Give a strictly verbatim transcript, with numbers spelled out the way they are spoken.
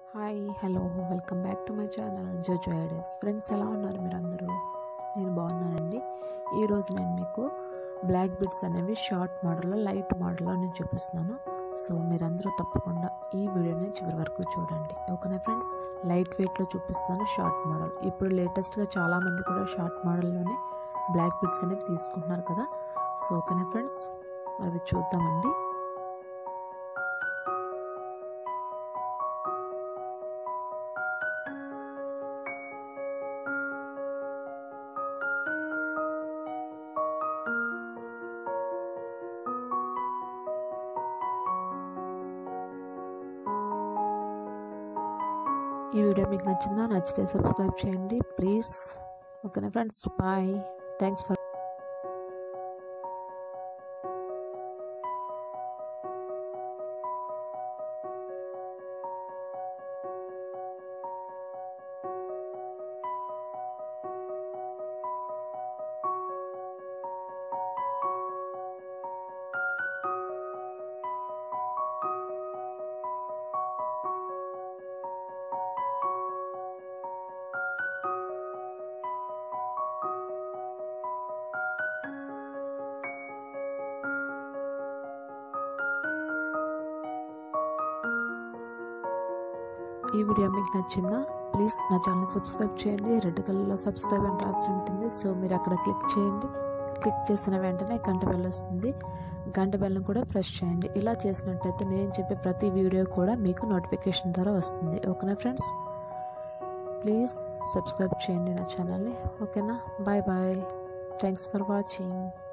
Hi hello welcome back to my channel JoJo ideas. Friends, ఎలా ఉన్నారు మీరందరూ? నేను బాగున్నానండి. ఈరోజు నేను మీకు బ్లాక్ బిడ్స్ అనేవి షార్ట్ మోడల్లో లైట్ మోడల్లో నేను చూపిస్తున్నాను. సో మీరందరూ తప్పకుండా ఈ వీడియోని చివరి వరకు చూడండి, ఓకేనా ఫ్రెండ్స్? లైట్ వెయిట్లో చూపిస్తున్నాను షార్ట్ మోడల్. ఇప్పుడు లేటెస్ట్గా చాలామంది కూడా షార్ట్ మోడల్లోనే బ్లాక్ బిడ్స్ అనేవి తీసుకుంటున్నారు కదా. సో ఓకేనా ఫ్రెండ్స్, మరి చూద్దామండి. ఈ వీడియో మీకు నచ్చిందా? నచ్చితే సబ్స్క్రైబ్ చేయండి ప్లీజ్, ఓకేనా ఫ్రెండ్స్? బాయ్, థ్యాంక్స్ ఫర్ ఈ వీడియో మీకు నచ్చిందా? ప్లీజ్ నా ఛానల్ సబ్స్క్రైబ్ చేయండి. రెడ్ కలర్లో సబ్స్క్రైబ్ అని రాసి ఉంటుంది. సో మీరు అక్కడ క్లిక్ చేయండి. క్లిక్ చేసిన వెంటనే గంట బెల్ వస్తుంది. గంట బెల్ని కూడా ప్రెస్ చేయండి. ఇలా చేసినట్టయితే నేను చెప్పే ప్రతి వీడియో కూడా మీకు నోటిఫికేషన్ ద్వారా వస్తుంది, ఓకేనా ఫ్రెండ్స్? ప్లీజ్ సబ్స్క్రైబ్ చేయండి నా ఛానల్ని, ఓకేనా? Bye bye, thanks for watching.